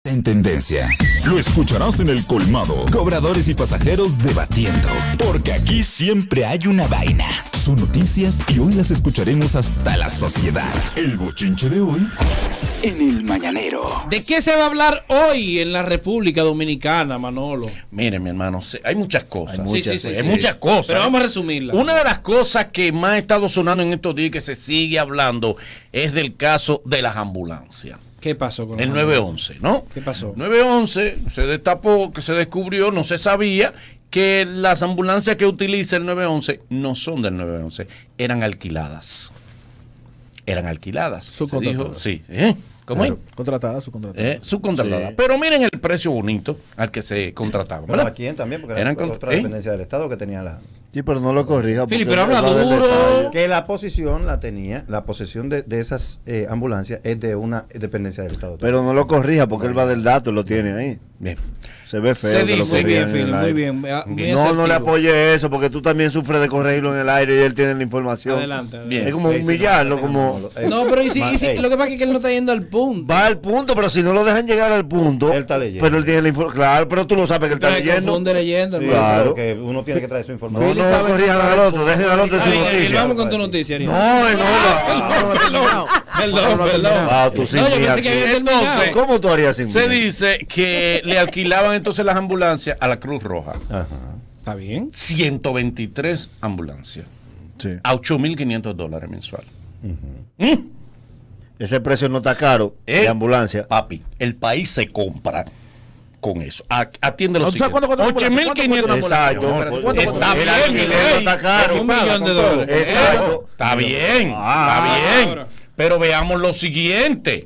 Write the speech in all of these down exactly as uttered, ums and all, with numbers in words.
En tendencia. Lo escucharás en El Colmado. Cobradores y pasajeros debatiendo. Porque aquí siempre hay una vaina. Son noticias y hoy las escucharemos hasta la saciedad. El bochinche de hoy en El Mañanero. ¿De qué se va a hablar hoy en la República Dominicana, Manolo? Miren, mi hermano, hay muchas cosas. Hay muchas, sí, sí, sí, hay sí, muchas sí. cosas. Pero vamos a resumirla. Una de las cosas que más ha estado sonando en estos días y que se sigue hablando es del caso de las ambulancias. ¿Qué pasó con el nueve once, ¿no? ¿Qué pasó? nueve once se destapó, que se descubrió, no se sabía que las ambulancias que utiliza el nueve once no son del nueve once, eran alquiladas. Eran alquiladas. Se dijo, sí, ¿eh? ¿Cómo claro, es? Contratada, subcontratada. Eh, subcontratada. Sí. Pero miren el precio bonito al que se contrataba. Pero ¿a quién también? Porque eran era otra ¿eh? dependencia del Estado que tenía la... Sí, pero no lo corrija. Fili, pero habla duro. Que la posición la tenía, la posesión de, de esas eh, ambulancias es de una dependencia del Estado. Pero no lo corrija porque él va del dato y lo tiene ahí. Bien. Se ve feo. Se dice muy bien, Fili, muy bien. bien. No, no le apoye eso porque tú también sufres de corregirlo en el aire y él tiene la información. Adelante. adelante. Bien. Es como humillarlo, sí, como... No, pero y si, y si, lo que pasa es que él no está yendo al punto. Va al punto, pero si no lo dejan llegar al punto... Él está leyendo. Pero él tiene la información. Claro, pero tú no sabes que él está pero leyendo. confunde leyendo. Sí, claro. que uno tiene que traer su información. No, no, no corrijan al otro, dejen al otro en su noticia. Vamos con tu noticia, Ariel. No, no, Perdón, perdón, perdón. Ah, tú sin mí aquí. Entonces, ¿cómo tú harías sin mí? Se dice que le alquilaban entonces las ambulancias a la Cruz Roja. Ajá. ¿Está bien? ciento veintitrés ambulancias. Sí. A ocho mil quinientos dólares mensual. Uh-huh. ¿Mm? Ese precio no está caro ¿Eh? de ambulancia. Papi, el país se compra con eso. Atiende los ocho mil quinientos. Exacto. Está bien. No está caro. Un millón de dólares. Exacto. Está bien. Ah, está bien. Pero veamos lo siguiente.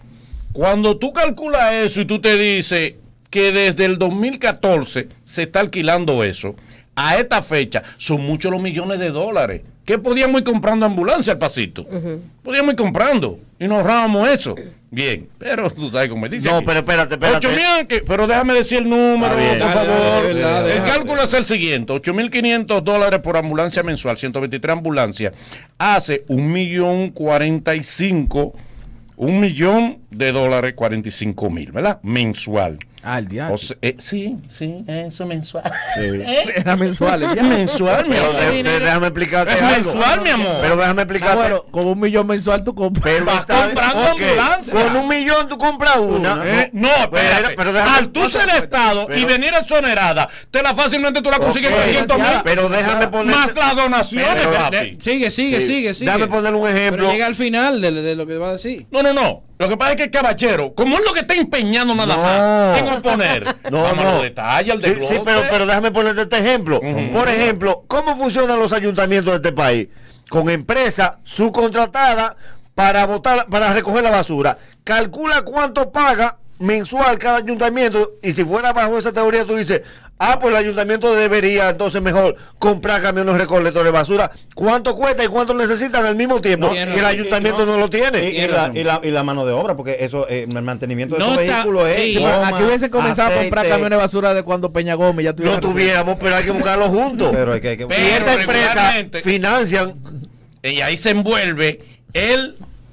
Cuando tú calculas eso y tú te dices que desde el dos mil catorce se está alquilando eso, a esta fecha son muchos los millones de dólares. ¿Qué podíamos ir comprando ambulancia al pasito? Uh-huh. Podíamos ir comprando y nos ahorrábamos eso. Bien, pero tú sabes cómo me dice. No, aquí. pero espérate, espérate. ocho mil, pero déjame decir el número, bien, por dale, favor. dale, dale, el dale. cálculo es el siguiente: ocho mil quinientos dólares por ambulancia mensual, ciento veintitrés ambulancias, hace un millón cuarenta y cinco, un millón de dólares, cuarenta y cinco mil, ¿verdad? Mensual. Ah, el diario. O sea, eh, sí, sí, eso mensual. Sí. ¿Eh? Era mensual. Es mensual, mi Pero amor. de- de- déjame explicarte Es algo. mensual, mi amor. Pero déjame explicarte. Ah, bueno, con un millón mensual tú compras. Pero Vas está- comprando ok, ambulancia. Con un millón tú compras una. Eh, no, espérate. Pero- pero déjame- al tú ser Estado pero- y venir exonerada, te la fácilmente tú la consigues Ok, trescientos mil. pero déjame poner. Más las donaciones, Pero- papi. Sigue, sigue, Sí. sigue, sigue. Déjame poner un ejemplo. Pero llega al final de, de lo que va a decir. No, no, no. Lo que pasa es que el cabachero, como es lo que está empeñando nada No. más, tengo que poner. No, vamos no. a los detalles, al Sí, desglose. sí, pero, pero déjame ponerte este ejemplo. Ujú. Por ejemplo, ¿cómo funcionan los ayuntamientos de este país? Con empresas subcontratadas para botar, para recoger la basura. Calcula cuánto paga mensual cada ayuntamiento y si fuera bajo esa teoría tú dices, ah, pues el ayuntamiento debería entonces mejor comprar camiones recolectores de basura. ¿Cuánto cuesta y cuánto necesitan al mismo tiempo? No, que el razón, ayuntamiento no, lo tiene. Y, y la, y, la, y la mano de obra, porque eso, eh, el mantenimiento de No esos está- vehículos sí. es. Sí, Pero goma, aquí hubiesen comenzado a comprar aceite. camiones de basura de cuando Peña Gómez ya tuviera No tuviéramos, pero hay que buscarlo juntos. Pero hay que, hay que- Y Pero esa empresa regularmente- financian. Y ahí se envuelve él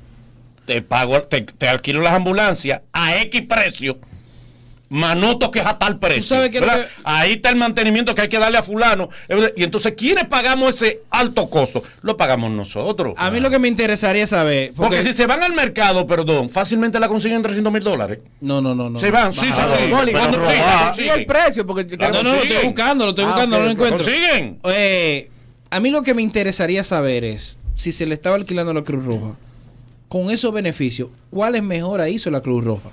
te pago, te, te alquilo las ambulancias a X precio, más no toques a tal precio. sabes que ¿verdad? lo que- Ahí está el mantenimiento que hay que darle a fulano. Y entonces, ¿quiénes pagamos ese alto costo? Lo pagamos nosotros. A mí lo que me interesaría saber. Porque, si se van al mercado, perdón, fácilmente la consiguen trescientos mil dólares. No, no, no, no. Se van, sí, sí, Bájalo. sí. Boli, Cuando pero sí, no, la ah, consiguen. y el precio, porque La No, no, lo estoy consiguen. buscando, lo estoy Ah, buscando, ok, no lo ok. encuentro. ¿Consiguen? Eh, a mí lo que me interesaría saber es si se le estaba alquilando a la Cruz Roja, con esos beneficios, ¿cuáles mejoras hizo la Cruz Roja?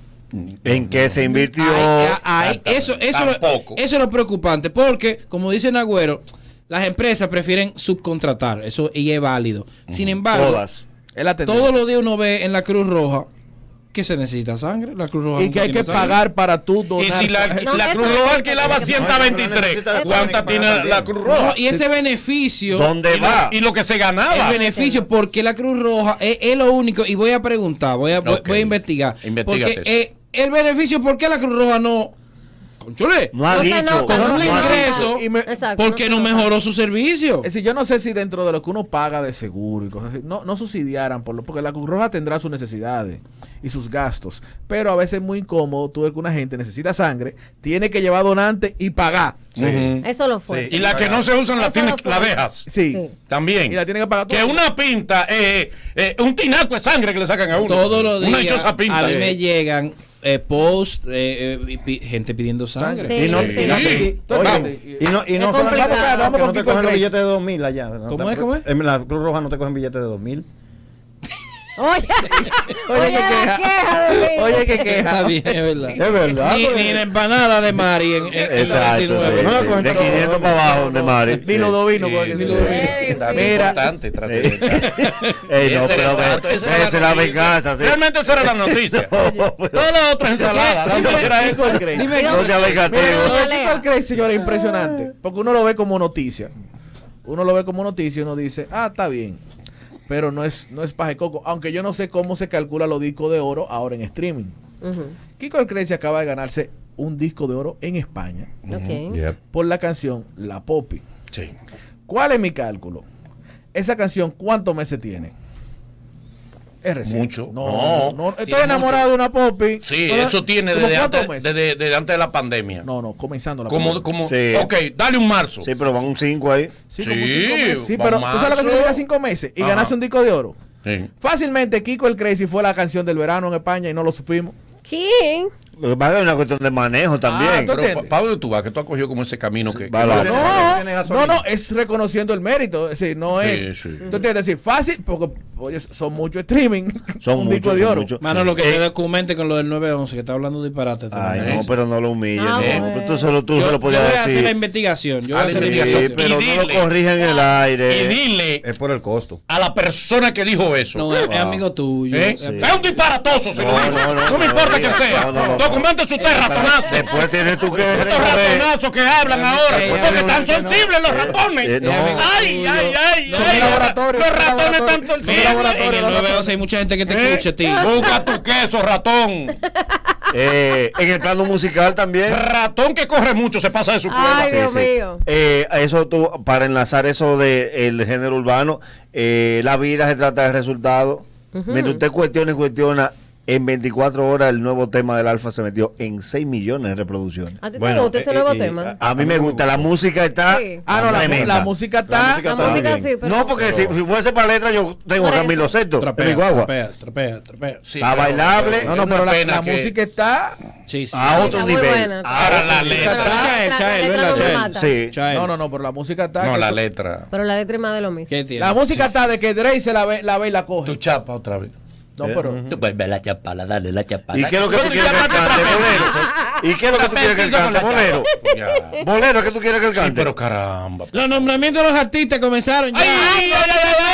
¿En qué se invirtió? Ahí- ahí- eso, eso, lo- Tampoco. eso es lo preocupante, porque, como dice Nagüero, las empresas prefieren subcontratar, eso y es válido. Sin embargo, Todas. Es la tendencia. todos los días uno ve en la Cruz Roja que se necesita sangre. La Cruz Roja Y que hay que tiene sangre. pagar para tú donar. Y si la, No, la eso Cruz no Roja es- alquilaba eso no es- ciento veintitrés, ¿cuántas tiene la Cruz Roja? No, y ese beneficio, ¿Dónde Y lo, va? y lo que se ganaba. el beneficio, porque la Cruz Roja es, es lo único, y voy a preguntar, voy a, voy- Ok. voy a investigar. Investígate Porque eh, el beneficio, ¿por qué la Cruz Roja no? Conchole, No ha No se dicho. nota, con no un ha ingreso, dicho. Y me- Exacto, ¿por qué se no nota. mejoró su servicio? Es decir, yo no sé si dentro de lo que uno paga de seguro y cosas así, no, no subsidiaran, por lo, porque la Cruz Roja tendrá sus necesidades. y sus gastos. Pero a veces es muy incómodo, tú ves que una gente necesita sangre, tiene que llevar donante y pagar. Ujú. Eso lo fue. Y la que no se usan la, Eso tiene, no fue. la dejas. Sí. Sí. También. Y la tiene que pagar tú. Que una pinta, eh, eh, un tinaco de sangre que le sacan a uno. Todos los Una días dichosa pinta. a mí eh. me llegan eh, post, eh, eh, pi- gente pidiendo sangre. Sí, Y no, sí, y no, sí. y- Tú oye, entiendes. y no, y no Es solamente complicado. Vamos que con no te Kiko cogen los Grace. billetes de dos mil allá. No ¿Cómo te- es, cómo es? En la Cruz Roja no te cogen billetes de dos mil. Oye, Oye, oye, qué la queja. queja de mí. Oye, qué Está queja. bien, es verdad. Es verdad. Ni, porque- ni la empanada de Mari en, en, en la Exacto, diecinueve. sí, No la sí. cogen De todos. quinientos para abajo, de Mari. Ni los dos vinos, Sí, porque sí, ni sí. los dos Eh, vinos. Está Mira. importante, trascendental. Ey, no, Ese pero era ve- el dato, esa era esa es la noticia. venganza, sí. Realmente esa era la noticia. Todo lo otro es ensalada. La noticia era Kiko eso. Grace. Dime, No sea vengativo. Mira, lo de Lea. Kiko el Crazy, señora, es impresionante. Porque uno lo ve como noticia. Uno lo ve como noticia y uno dice, ah, está bien. Pero no es, no es paje coco. Aunque yo no sé cómo se calcula los discos de oro ahora en streaming. Ujú. Kiko el Crazy acaba de ganarse un disco de oro en España Ok. Yep. por la canción La Popi. Sí. ¿Cuál es mi cálculo? Esa canción, ¿cuántos meses tiene? Es reciente. Mucho. No, No, no, estoy tiene enamorado de una Popi. Sí, Toda- eso tiene ¿como desde cuántos antes, meses? desde, desde antes de la pandemia. No, no, comenzando la Como, pandemia. como, Sí. ok, dale un marzo. Sí, pero van un cinco ahí. Sí, como Sí, cinco meses. Sí, va pero ¿tú sabes lo que marzo. significa cinco meses? Y Ajá. ganarse un disco de oro. Sí. Fácilmente, Kiko el Crazy fue la canción del verano en España y no lo supimos. ¿Quién? Lo que pasa es una cuestión de manejo también. Ah, tú- Pero, entiendes? Pa- ¿para dónde tú vas? Que tú has cogido como ese camino que... Va, va. que- No, tiene no, gasolina. no, es reconociendo el mérito. Es decir, no Sí, es. sí. Tú entiendes, decir, fácil, porque oye, son muchos streaming. Son un muchos, disco de son oro. muchos. Mano, lo que Eh, se documente con lo del nueve once, que está hablando disparate. Ay, también. no, pero no lo humilles. Ah, no. bueno. Tú solo tú yo, se lo yo podías voy a hacer la decir. investigación. Yo voy a Ah, hacer la sí, investigación. Sí, pero Y no dile. lo corrijan en el Y aire. dile Es por el costo. a la persona que dijo eso. No, es, es amigo tuyo. ¿Eh? Es- Es un disparatoso, se lo No, digo. no, no, No me no importa diga. quién sea. No, no, no. Documente su usted, ratonazo. Después tienes tú que Estos recorrer. ratonazos que hablan ahora, eh, porque eh, están eh, sensibles los ratones. eh, no. Ay, ay, ay, Son ay. laboratorios, Los son ratones están laboratorios, son sensibles. laboratorios. En el nueve once hay mucha gente que te ¿Eh? escucha a ti. Busca tu queso, ratón. Eh, en el plano musical también. Ratón que corre mucho se pasa de su cuerda. Ay, Dios mío. Eh, eso tú, para enlazar eso del género urbano, eh, la vida se trata de resultados. Mientras usted cuestiona y cuestiona, en veinticuatro horas el nuevo tema del Alfa se metió en seis millones de reproducciones. ¿A ti te Bueno, gusta ese eh, nuevo eh, tema? A mí me gusta, la música está Sí. Ah, no, la, tremenda. la música está. La música La está música bien. sí, pero... No, porque si, si fuese para letra yo tengo a Por Camilo eso. Sesto en mi Trapea, guagua. trapea, trapea, trapea. Sí, Está pero- bailable. No, no, es pero una la, pena la que- música está. Sí, sí. A otro Está muy nivel. buena. Ahora la letra. Pero Chael, La- Chael, la ¿verdad, letra no me Chael? mata. Sí. Chael. No, no, no, pero la música está. No, que la eso- letra. Pero la letra es más de lo mismo. ¿Qué tiene? La música está de que Drake se la ve, la ve y la coge. Tu chapa otra vez. No, pero. Tú vuelve la chapala, dale la chapala. ¿Y qué es lo que tú quieres que él cante? Bolero. ¿Y qué es lo que tú quieres que él cante? Bolero. Ya. Bolero, ¿qué tú quieres que él Sí, cante? pero caramba. Los nombramientos de los artistas comenzaron ya. ¡Ay, ay, ay,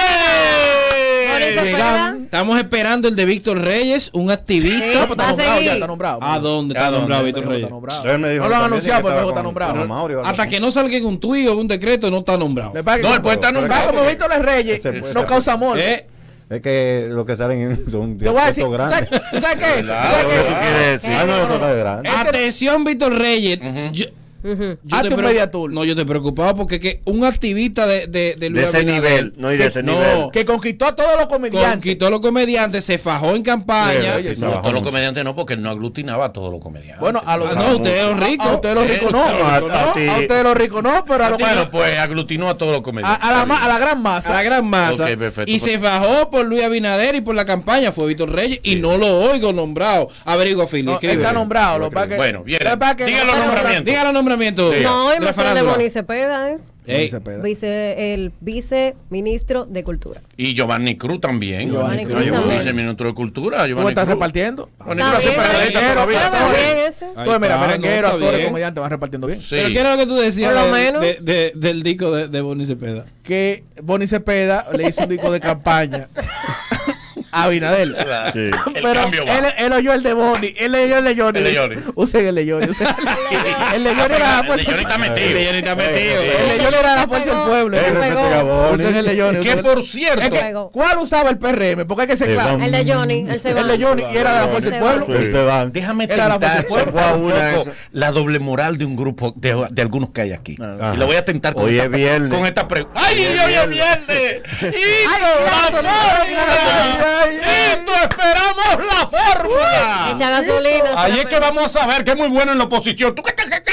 ay, Por eso ay! Llegan. Estamos esperando el de Víctor Reyes, un activista. No, pues está Va a nombrado, seguir. ya está nombrado. ¿A dónde está ¿A dónde? nombrado No, Víctor no Reyes? está nombrado. Él me dijo No lo han también anunciado, que pero no estaba está con- nombrado. con Mauri, ¿verdad? Hasta que no salga en un tuit o un decreto, no está nombrado. Le pasa que No, él como- puede estar pero- nombrado como porque- Víctor Les Reyes Ese puede no ser. causa amor. Eh, Es que lo que salen son Te voy a decir, textos ¿sabes, grandes. ¿tú sabes qué es? ¿Tú Claro, sabes qué es? ¿Qué tú quieres decir? Ah, no, no, no, es grande. atención, Víctor Reyes. Yo- Ujú. yo Hazte te un preo- media tour. No, yo te preocupaba porque que un activista de, de, de, Luis De ese Abinader, nivel, no, y de ese no, nivel. Que conquistó a todos los comediantes. conquistó a los comediantes, se fajó en campaña. Sí, sí, No, bajó todos los mucho. comediantes no, porque él no aglutinaba a todos los comediantes. Bueno, a los Ah, no, ustedes los ricos. A ustedes los ricos no. Eh, A, a los ricos no. ti- a ustedes los ricos no, pero a, los bueno, pues aglutinó a todos los a, comediantes. a la, ma- a la gran a masa. la gran masa. Ok, perfecto. Y se fajó por Luis Abinader y por la campaña fue Víctor Reyes y no lo oigo nombrado. Averigua, Philly. No, escribe. está nombrado. Lo que pasa es que- Bueno, bien. lo que pasa es que- Diga los lo que pasa es que- nombramientos. Diga los nombramientos. Diga. No, de el la mención de farándula. Boni Cepeda, ¿eh? Ey, Cepeda. Vice, el viceministro de Cultura. Y Giovanni Cruz también. Giovanni Cruz Cruz también. Viceministro de Cultura. ¿Tú Giovanni estás Cruz. repartiendo? Giovanni Está Cruz hace bien, periodista pero- todavía. pero- Está bien. bien ese. Ahí Tú mira, está, merenguero, no, está actores, bien. comediantes van repartiendo bien. Sí. Pero ¿qué era lo que tú decías Por lo de- menos. de- de- del disco de, de Boni Cepeda? Que Boni Cepeda le hizo un disco de campaña a Abinader. Sí. El Pero cambio va. él, él oyó el de Boni, él oyó el de Johnny. El de Johnny. Usen el de Johnny. usen- El de Johnny era la El de fuerza. Johnny está metido. El de Johnny está metido. El de Johnny era la fuerza del pueblo. Se Eh, pegó. respete a Boni. Usen el de Johnny. Que usen el- por Es cierto, que, Pegó. ¿cuál usaba el P R M? Porque hay que ser Sí, claro. vamos. El de Johnny, el se va. El de Johnny y era de la fuerza del Se va. pueblo. Él se va. déjame Era la tentar fuerza del un pueblo. poco la doble moral de un grupo, de, de algunos que hay aquí. Ajá. Y lo voy a tentar con Hoy esta, es viernes. con esta pregunta. ¡Ay, hoy es viernes! ¡Y Ay, la la sonora, fórmula! ¡Listo! ¡Esperamos la fórmula! Echa gasolina. Ahí es que vamos a ver que es muy bueno en la oposición. Tú,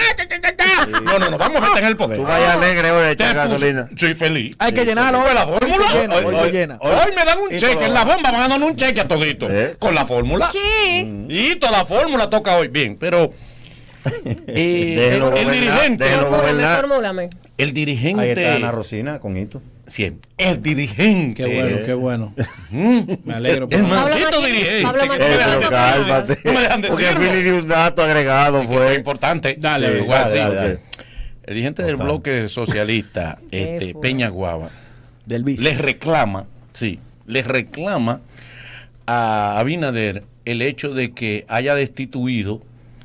no, no, no, vamos a meter en el poder. Tú vayas alegre hoy a Te echar puse- gasolina. Soy feliz. Hay que llenarlo. ¿Fue la Hoy se fórmula? llena, hoy se llena. Hoy me dan un Y cheque todo. en la bomba, van a dar un cheque a todito. ¿Eh? Con la fórmula. ¿Qué? Y toda la fórmula toca hoy. Bien, pero eh, Déjelo el, el gobernar, dirigente, déjelo Formúlame, gobernar. formúlame. el Ahí dirigente, está Ana Rosina con Hito. siempre, el dirigente, Qué bueno, qué bueno. Mm. Me alegro. por el favor. Pablo maldito Maquin- dirigente, Pablo que Maquin- no me Eh, dejan pero decirlo. cálmate. No me dejan Porque decirlo. Philly dio un dato agregado, Que fue fue. importante. Dale, Sí, dale, igual, dale, sí. dale, dale. El dirigente del Total. bloque socialista, este, fue? Peña Guava, Del bis. les reclama, sí, les reclama a Abinader el hecho de que haya destituido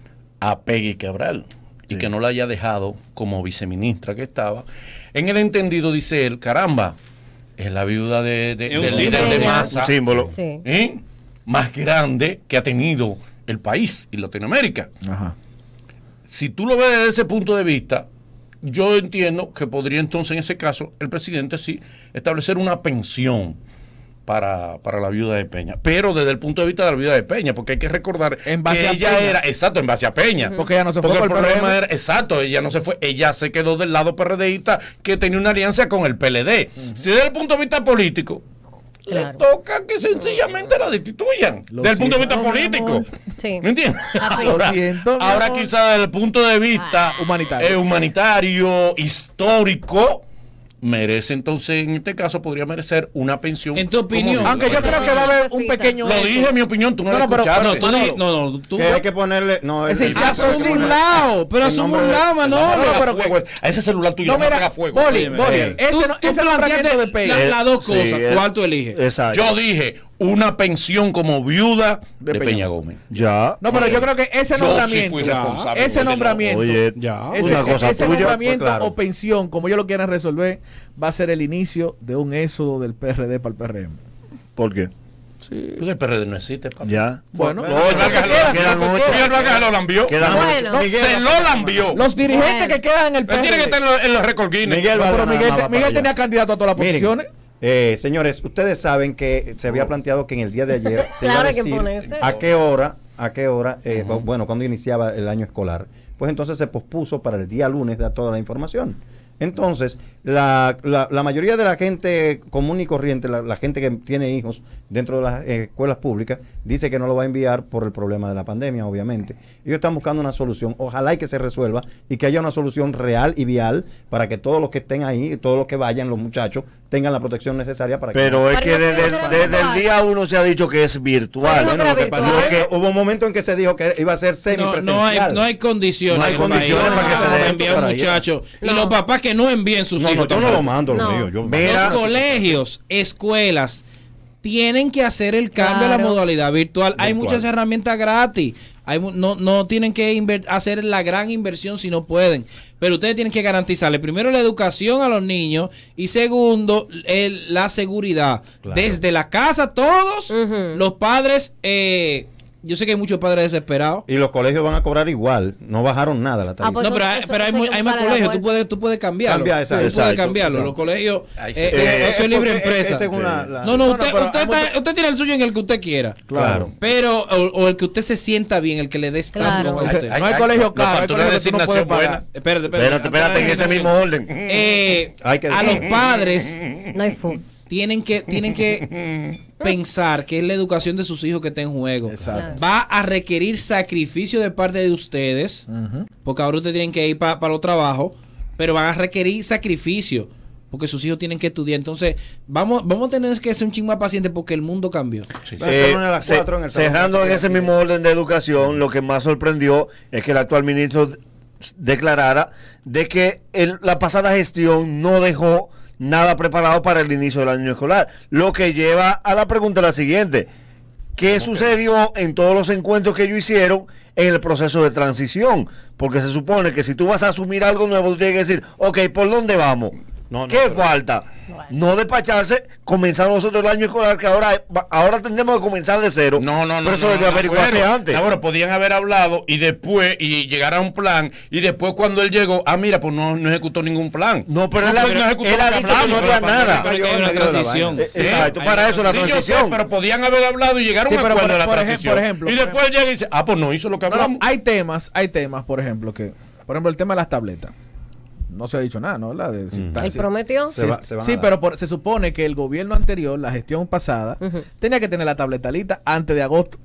a Peggy Cabral y Sí. que no la haya dejado como viceministra que estaba. En el entendido, dice él, caramba, es la viuda de, de- Es un del líder de símbolo. masa Un símbolo. Sí. ¿eh? más grande que ha tenido el país y Latinoamérica. Ajá. Si tú lo ves desde ese punto de vista, yo entiendo que podría entonces en ese caso el presidente sí establecer una pensión para, para la viuda de Peña, pero desde el punto de vista de la viuda de Peña, porque hay que recordar En base que a ella Peña. era, exacto, en base a Peña. Porque ella no se fue Porque por el el P R D. problema era, exacto, ella no se fue, ella se quedó del lado PRDista que tenía una alianza con el P L D. Si desde el punto de vista político, Claro. le toca que sencillamente la destituyan. Lo Desde el punto de vista siento, mi político. amor. Sí. ¿Me entiendes? Ah, Ahora, Lo siento, mi ahora amor. quizá desde el punto de vista Ah. Humanitario. eh, humanitario, histórico, merece entonces, en este caso, podría merecer una pensión. En tu opinión. como- Aunque yo creo que va a haber un pequeño. Lo dije, mi opinión, tú no, No, la no, pero- escuchaste. No, tú Manolo. di- no, no, tú. Que hay que ponerle. No, Es el- el el- sapo Asume un lado, pero el asume nombre un de- lado, No, Manolo. no, pero- fuego. A ese celular tuyo No, no, mira, pega fuego. Boli, Dime. Boli, Eh, ese, Tú- no, tú ese nombramiento planteaste de Peña. la- las dos Sí, cosas. eh, ¿Cuál tú eliges? Exacto. Yo dije una pensión como viuda de, De Peña, Peña Gómez. Ya. No, pero yo creo que ese Yo sí nombramiento. fui Ya. responsable. Ese de nombramiento. Oye, Ya. Ese, una cosa ese tuya. nombramiento pues, claro. o pensión, como ellos lo quieran resolver, va a ser el inicio de un éxodo del P R D para el P R M. ¿Por qué? Porque el P R D no existe, papá. Ya. Bueno, No, lo que Vargas queda, lo- quedan lo que ocho. queda. Miguel Vargas lo lambió. Quedan Bueno. ocho. Se lo lambió. Los dirigentes Bueno. que quedan en el P Él R D. tiene que estar en los, en los récord Guinness. Miguel No, pero Vargas Miguel, nada más Miguel para tenía allá. candidato a todas las Miren, posiciones. eh, señores, ustedes saben que se había planteado que en el día de ayer se iba a Claro, hay que decir ponerse. a qué hora, a qué hora, eh, bueno, cuando iniciaba el año escolar. Pues entonces se pospuso para el día lunes dar toda la información. Entonces, la, la, la mayoría de la gente común y corriente, la, la gente que tiene hijos dentro de las eh, escuelas públicas, dice que no lo va a enviar por el problema de la pandemia, obviamente. Ellos están buscando una solución, ojalá y que se resuelva y que haya una solución real y vial para que todos los que estén ahí, todos los que vayan, los muchachos, tengan la protección necesaria para que... Pero es Pero que no se desde, el- va a desde el virtual. día uno se ha dicho que es virtual. Sí, Bueno, lo que pasa virtual. es que hubo un momento en que se dijo que iba a ser No, semipresencial. no hay, no hay condiciones. No hay en el condiciones país para que se dé enviar esto por ahí. muchachos. Y No. los papás que no envíen sus No, hijos. no, yo no tampoco. lo mando, los No. míos. Yo Mira, Los colegios, escuelas, tienen que hacer el cambio a la Claro. modalidad virtual. Hay Virtual. muchas herramientas gratis. Hay, mu- no, no tienen que inver- hacer la gran inversión si no pueden. Pero ustedes tienen que garantizarle primero la educación a los niños y segundo el- la seguridad. Claro. Desde la casa todos, Ujú. los padres, eh, yo sé que hay muchos padres desesperados. Y los colegios van a cobrar igual. No bajaron nada la tarifa. Ah, pues No, pero hay, eso- pero hay, eso mu- hay que hay más buscarle la colegios, tú vuelta. puedes, tú puedes cambiarlo. Cambiar, Tú exacto. puedes Exacto, cambiarlo. exacto. Los colegios, Ahí sí. eh, Eh, eh, eso es libre porque empresa. es según la- la- No, no, No, usted, no, pero usted, hay está- mucho- usted tiene el suyo en el que usted quiera. Claro. Pero, o, o el que usted se sienta bien, el que le dé estatus Claro. a usted. No hay colegio caro, hay factura de colegio que tú no puedes designación pagar. buena. Espérate, espérate. Espérate, espérate, en ese mismo orden. Eh, Hay que- a los padres No hay food. tienen que, tienen que pensar que es la educación de sus hijos que está en juego. Exacto. Va a requerir sacrificio de parte de ustedes, porque ahora ustedes tienen que ir para los trabajos, pero van a requerir sacrificio, porque sus hijos tienen que estudiar. Entonces, vamos, vamos a tener que ser un chingo más pacientes porque el mundo cambió. Bueno, Eh, ponen a las ce- cuatro en el salón. cerrando en ese mismo orden de educación, lo que más sorprendió es que el actual ministro declarara de que el- la pasada gestión no dejó nada preparado para el inicio del año escolar, lo que lleva a la pregunta la siguiente: ¿qué sucedió en todos los encuentros que ellos hicieron en el proceso de transición? Porque se supone que si tú vas a asumir algo nuevo, tú tienes que decir, ok, ¿por dónde vamos? No, no, ¿Qué pero- falta? Bueno. No despacharse, comenzar nosotros el año escolar, que ahora, ahora tendremos que comenzar de cero. No, no, no. Pero eso no, debió no, averiguarse bueno, antes. Ahora podían haber hablado y después, y llegar a un plan, y después cuando él llegó, ah, mira, pues no, no ejecutó ningún plan. No, pero él, pues ha- no ejecutó él lo ha que dicho que no hablamos, había pero para- nada. Pero que hay una medio de la transición. vaina. Eh, Exacto, Hay para una eso la Sí, yo sé, transición. pero podían haber hablado y llegar a Sí, un pero acuerdo por- de la por ejem- transición. por ejemplo, y por después él llega y dice, ah, pues no hizo lo que No, no, hablamos. hay temas, hay temas, por ejemplo, que, por ejemplo, el tema de las tabletas. No se ha dicho nada, ¿no? La de, si está- Él si- prometió. Se va- se van sí, a dar. pero por- se supone que el gobierno anterior, la gestión pasada, Ujú. tenía que tener la tableta lista antes de agosto.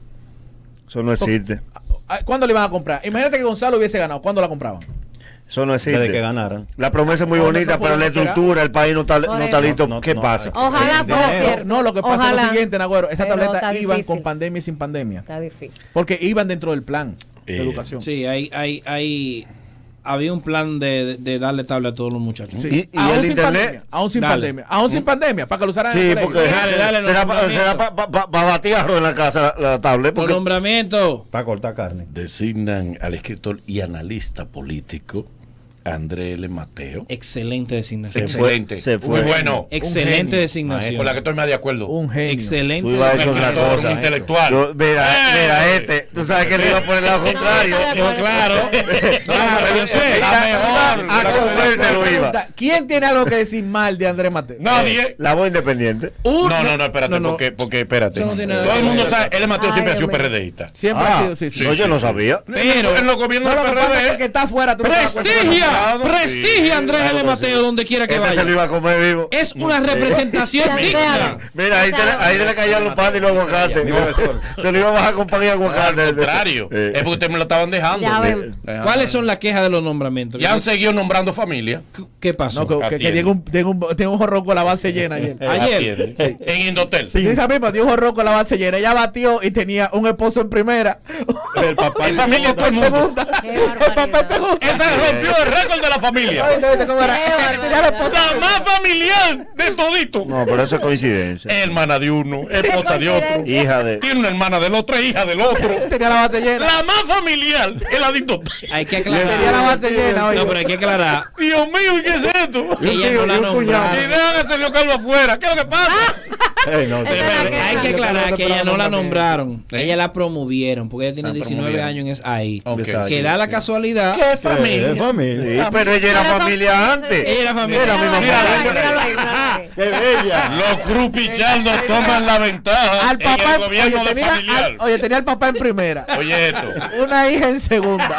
Eso no existe. Ah, ¿Cuándo le iban a comprar? Imagínate que Gonzalo hubiese ganado. ¿Cuándo la compraban? Eso no existe. Desde que ganaran. La promesa es muy No, no, bonita, no pero la podemos esperar. estructura, el país no está, no está Bueno. listo. No, no, ¿Qué no, pasa? Ojalá No, fuera no, cierto. no, lo que pasa es Ojalá. lo siguiente, Nagüero. Esa Pero tableta está iban difícil. con pandemia y sin pandemia. Está difícil. Porque iban dentro del plan de Eh, educación. Sí, hay, hay, hay, había un plan de, de darle tablet a todos los muchachos. Sí. Y- y aún el sin internet. pandemia. Aún sin Dale. pandemia. Aún sin pandemia. Para que lo usaran en Sí, el colegio. porque Dale, dale, será, los pa- nombramientos. será para batir arroz en la casa la, la tablet. Por Porque nombramiento. Para cortar carne. Designan al escritor y analista político André L. Mateo. Excelente designación. Se fue, Excelente. se fue. Muy bueno. Excelente genio. designación. Con la que estoy más de acuerdo. Un genio. Excelente. Tú ibas a decir otra Escritor, cosa. un intelectual. Yo- mira, ¡Eh! mira, este. Tú sabes que le iba a poner el lado contrario. No, claro. Claro, yo sé. La mejor. A comer se lo iba. Pregunta, ¿quién tiene algo que decir mal de Andrés Mateo? Nadie. La voz independiente. Un- No, no, no, espérate, no, no. Porque, porque, espérate. Eso no tiene nada Todo que el mundo ver. sabe, L. Mateo Ay, siempre ha sido Dios mío. PRDista. Siempre Ah, ha sido, sí, sí. no, sí, yo sí, no sí. sabía. Pero- en los gobiernos No, lo del que pasa es que el P R que D. está afuera, tú no te das cuenta. Prestigia, Sí. prestigia Andrés L. Mateo donde quiera que Este se lo vaya. iba a comer vivo. Es una representación Ya digna. sea. Mira, ahí se, le, ahí se le caían los panes y los aguacates. Mi profesor. Se lo iba a bajar con pan y aguacate. Al contrario. Eh. Es porque ustedes me lo estaban dejando. Ya ven. Eh, ¿Cuáles son las quejas de los nombramientos? Ya han seguido nombrando familia. ¿Qué pasó? No, que, que, que Atiende. Diego un, tengo un, tengo un jorrón con la base llena ayer. Ayer. En Indotel. Sí, esa misma, dio un jorrón con la base llena. Ella batió y tenía un esposo en primera. El papá. En familia todo el en mundo. segunda. Qué El papá en barbaridad. segunda. Esa rompió el récord de la familia. Ay, no, ¿cómo era? Qué barbaridad. Tenía la esposa. La más familiar de todito. No, pero eso es coincidencia. Hermana de uno, esposa de otro. Hija de. Tiene una hermana del otro, hija del otro. Tenía la base llena. La más familiar es la de Indotel. Hay que Tenía la aclarar. base llena, oye. No, pero hay que aclarar Dios mío, ¿y qué es esto? que ella no la Y nombraron. dejan a Sergio Carlos afuera. ¿Qué es lo que pasa? Ey, no, Esa era la queja. Hay que aclarar que ella no la nombraron. ¿Eh? Ella la promovieron porque ella tiene La diecinueve promovieron. años en es ahí. Ok, Exacto. Que da la casualidad. ¿Qué Es familia? familia. Sí, pero ella era Pero son- familia antes. Ella era familia. Era misma Mira, familia. Míralo ahí, míralo ahí. ¡Qué bella! Los crupichardos toman la ventaja Al en papá, el gobierno oye, de tenía, familiar. al- oye, tenía al papá en primera. Oye esto. Una hija en segunda.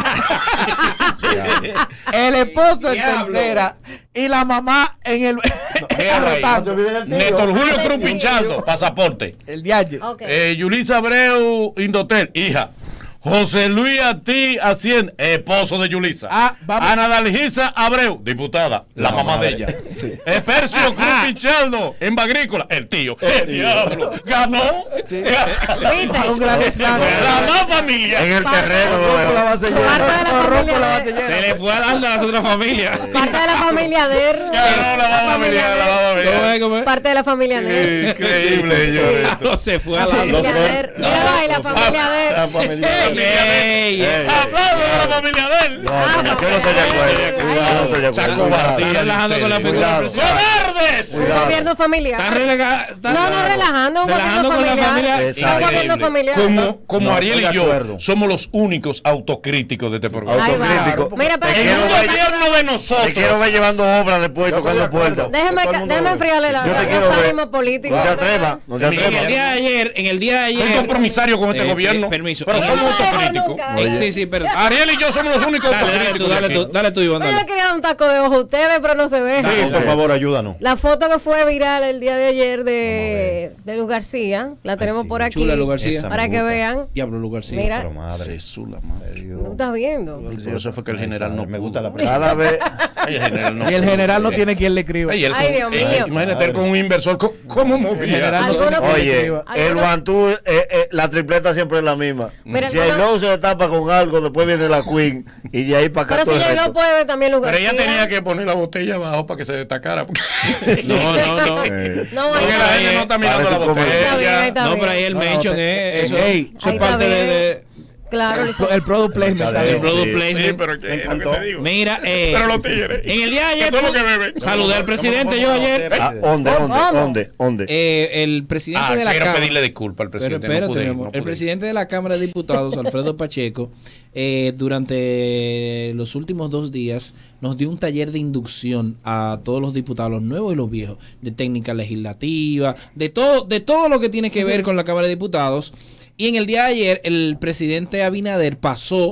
El esposo en Diablo. tercera. Y la mamá en el. Mira ahí. No te olvides del tío. Néstor Julio Cruz pinchando, pasaporte. El diario. Ok. Eh, Yulisa Abreu, Indotel, hija. José Luis Atí Hacienda, esposo de Yulisa. Ah, vamos. Ana Dalgisa Abreu, diputada, la, La mamá madre. de ella. Eh, Percio Cruz Pichardo, en Bagrícola, el tío. El diablo. Ganó. ¿Viste? Un gran escándalo. La más familiar. En el Parte- terreno. Con la ¿no? base Parte llena. de la Corrón con la familia base de, Se llena. le fue a dar a las otras familias. parte de la familia de él. Ganó la más familiar, la más ¿Cómo es? familiar. ¿Cómo es? Parte de la familia de él. Increíble, yo esto. Claro, se fue a La la familia de él. Míralo ahí, la familia de La él. familia. Ey, ey. Aplausos a la familia de él. No, pero yo no estoy de acuerdo. Yo no estoy de Esa acuerdo. cobardía Están de relajando con la ustedes. figura del Cuidado. presidente. ¡Cobardes! Un gobierno familiar. Están relega- están- No, no, relajando, un Relajando gobierno con la familiar. familia. Un gobierno Increíble. familiar. Como, como No, Ariel estoy y de yo acuerdo. somos los únicos autocríticos de este programa. Ahí va. Autocrítico. Mira, pero En quiero un ver- gobierno de Te nosotros. quiero ver llevando obras después, Yo estoy tocando de acuerdo. puertas. Déjeme, Todo el mundo déjeme ve. enfriarle la, Yo te los quiero ver. ánimos políticos. No te atrevas, no te En En el atrevas. día de ayer, en el día de Soy ayer. compromisario con este Eh, gobierno. eh, permiso. Pero Eh, somos no me dejan autocríticos. nunca. Eh, Sí, sí, pero. Ariel y yo somos los únicos Dale, dale tú, autocríticos. de dale aquí. tú, dale tú, Iván. Yo le Dale. quería dar un taco de ojo a ustedes, pero no se ve. Sí, por favor, ayúdanos. La foto que fue viral el día de ayer de, de Luz García, la tenemos sí. por aquí. Chula, Luz García. Esa Para me que gusta. vean. Diablo, lugar sí. Mira, Pero madre. Jesús, la madre. ¿tú estás viendo? Y por eso fue que el general no Me pudo. gusta la Cada vez. Ay, el general no Y el pudo. general no tiene quien le escriba. Ay, él Ay, con- Dios eh, mío. Imagínate él con un inversor. ¿Cómo, cómo movía? general no Algunos- tiene quien le Oye, escriba. el Algunos- Bantú, eh, eh, la tripleta siempre es la misma. Mira, J. algunos- Lo se destapa con algo, después viene la Queen y de ahí para acá Pero si todo el ya lo resto. puede ver también Luz Pero ella García. tenía que poner la botella abajo para que se destacara. porque- No, no, no. Eh, No, ahí Porque está la bien. gente no está mirando Parece la como- Está bien, ahí botella. está No, bien. pero ahí el No, no, mention te- es. Eso, ey, eso ahí es está parte de. bien. de- Claro, El, pro- el product placement. El El product Sí, placement. Sí, pero que Me es lo que encantó. te digo. Mira, eh, Pero los tigres. en el día de ayer Que son los pues, que beben. saludé al presidente ¿Cómo- yo cómo- ayer. cómo- Ah, ¿Dónde, dónde, ¿Cómo? dónde, dónde? Eh, el presidente Ah, de la quiero Cámara. pedirle disculpas al Pero presidente. espérate, no pude, mi ir, amor. no El pude ir. presidente de la Cámara de Diputados, Alfredo Pacheco, eh, durante los últimos dos días nos dio un taller de inducción a todos los diputados, los nuevos y los viejos, de técnica legislativa, de todo, de todo lo que tiene que ver con la Cámara de Diputados. Y en el día de ayer, el presidente Abinader pasó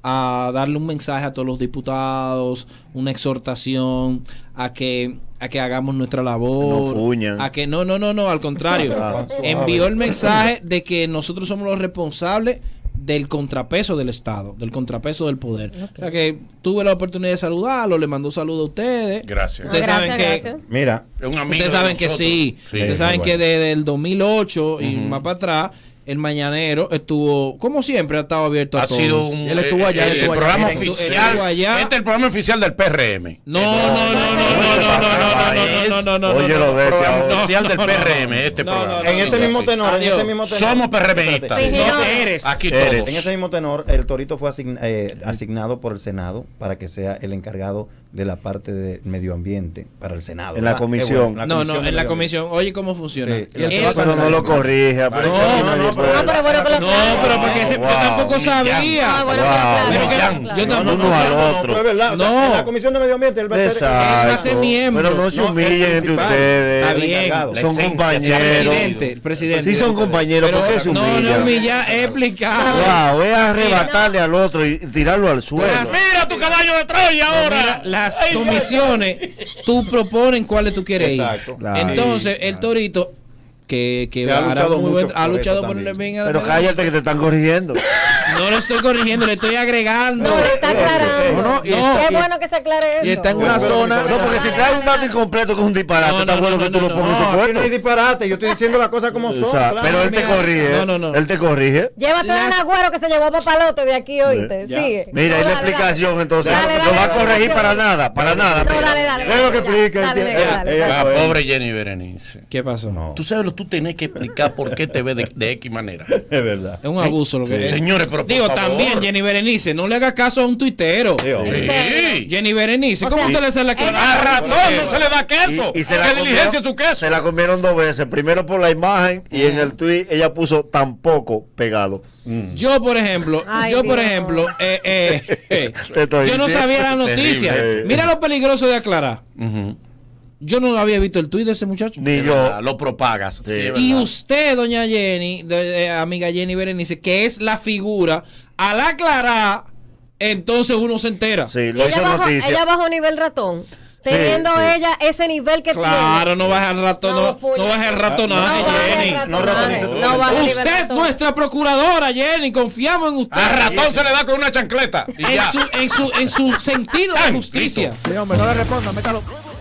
a darle un mensaje a todos los diputados, una exhortación a que a que hagamos nuestra labor, No fuñan. a que no, no, no, no, al contrario, Ah, envió el mensaje de que nosotros somos los responsables del contrapeso del Estado, del contrapeso del poder. O sea que tuve la oportunidad de saludarlo, le mandó saludo a ustedes. Gracias. Ustedes Gracias, saben que gracias. Mira, Es un amigo ustedes de saben que nosotros. sí, Sí, ustedes muy saben bueno. que desde el dos mil ocho y más para atrás el mañanero estuvo, como siempre, ha estado abierto a Ha todos. sido un. Él estuvo allá, eh, él estuvo el allá. programa Él estuvo- él oficial. estuvo allá. Este es el programa oficial del P R M. No, no, no, no, no, no, no, no, no, no, no, no, no, Oye, no, lo no, de este programa ahora. oficial del no, P no, R M. no, Este no, programa. no, en sí, ese sí, mismo sí. tenor, en Adiós. ese mismo tenor. Somos PRMistas. Sí, No no. eres. Aquí Eres. todos. En ese mismo tenor, el Torito fue asign- eh, asignado por el Senado para que sea el encargado de la parte de medio ambiente para el Senado. En la ¿verdad? comisión. Qué bueno, No, no, de en la medio comisión. Oye, ¿cómo funciona? Sí, y el Él- trabajo Pero no lo corrija. pero No, es que aquí no, nadie no, puede- No, pero bueno que lo No, aclare. pero porque se- yo wow, tampoco sabía. Ah, bueno, Wow. claro, Pero que claro, yo claro. tampoco Uno al sabía. otro. No, pero es verdad. o sea, No. en la comisión de medio ambiente, él va a ser. Él va a ser Exacto. miembro. Pero no se No, el humillen entre principal. ustedes. Está bien. encargado. Son La esencia, compañeros. Presidente, el presidente. Sí son compañeros, Pero ¿por qué se no, no humillan? humillar, es explicar. Wow, es arrebatarle al otro y tirarlo al suelo. Mira tu caballo de Troya ahora. Mira, las comisiones, tú proponen cuáles tú quieres ir. Exacto. Claro. Entonces, el Torito, que, que Que ha hará luchado muy mucho buen- ha por luchado eso por el también. bien a la Pero verdad. cállate que te están corrigiendo. No lo estoy corrigiendo, le estoy agregando. No, está aclarando. No, no, y- Qué y- bueno que se aclare eso. Y está en una Pero, zona. No, porque si traes un dato incompleto con un disparate, No, está no, bueno no, que no, tú lo no, pongas en No, su aquí no hay puesto. disparate. Yo estoy diciendo las cosas como O son. sea, claro. pero él te Mira, corrige. no, no, no. Él te corrige. Llévate Las- un agüero que se llevó a papalote de aquí, oíste. Ya. Sigue. Mira, No, es la dale, explicación, dale. entonces. Dale, Lo dale, va a dale, corregir dale. para nada, para nada. No, mira. dale, dale. Dejo que Ya, explique, dale, entiende. dale, dale, Ella- dale. La Bueno. pobre Jenny Berenice. ¿Qué pasó? No, Tú sabes, tú tenés que explicar por qué te ve de, de X manera. es verdad. Es un abuso lo que es. Señores, pero por Digo, favor. también Jenny Berenice, no le haga caso a un tuitero. Sí, hombre. Sí. Jenny Berenice, O ¿cómo sea, usted le hace la ella- A ratón no se le da queso. Y, y se la que comieron- diligencia su queso. Se la comieron dos veces. Primero por la imagen y en el tweet ella puso tampoco pegado. Yo, por ejemplo, Ay, yo, por Dios. ejemplo, eh, eh, eh, Te estoy yo no diciendo. sabía la noticia. Terrible. Mira lo peligroso de aclarar. Ujú. Yo no había visto el tuit de ese muchacho. Ni Es yo. verdad, lo propagas. Sí, es Y verdad. usted, doña Jenny, de- eh, amiga Jenny Berenice, que es la figura, al aclarar, entonces uno se entera. Sí, lo Ella hizo bajó, noticia. ella bajó nivel ratón. Teniendo sí. ella ese nivel que Claro, no baja el ratón, no, No, full. no baja el tiene. ratonaje, No baja el Jenny. ratonaje, No ratonice tu no baja el nivel Usted, ratón. nuestra procuradora, Jenny, confiamos en usted. A ratón se le da con una chancleta. Y En ya. su, en su, en su sentido de Ay, justicia. listo. Sí, hombre, no le responda, métalo.